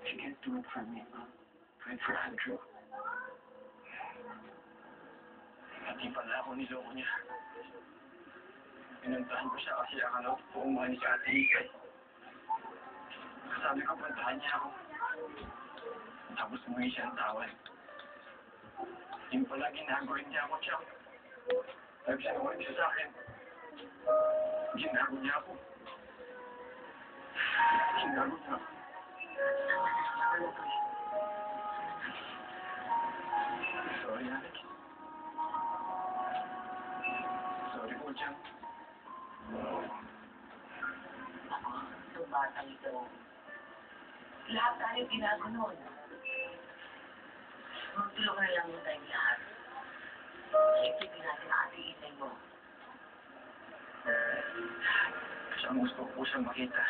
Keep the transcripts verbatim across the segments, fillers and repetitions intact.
you can't do it for me, huh? Do it for Andrew. Pati pala ako niloko niya. Pinuntahan ko siya kasi akala ko pumunta ni si Ate Ikay. Sabi ko, puntahan niya ako. Tapos umuwi siya ang tawad. Yung pala, ginagawin niya ako siya. Sabi siya naman siya sa akin. Ginago niya ako. Ginago niya ako. Sorry, Alex. Sorry po, Jan. Ako, itong batang ito. Lahat tayo ginaganon. Magtulungan na lang mo tayong lahat. Isipin natin ang ating inay mo. Kasi ang gusto ko po siyang makita.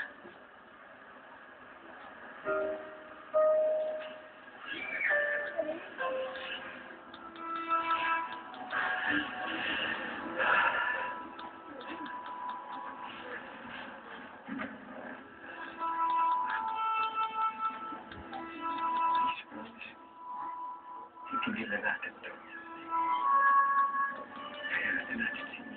Hindi na natin ito. Kaya natin natin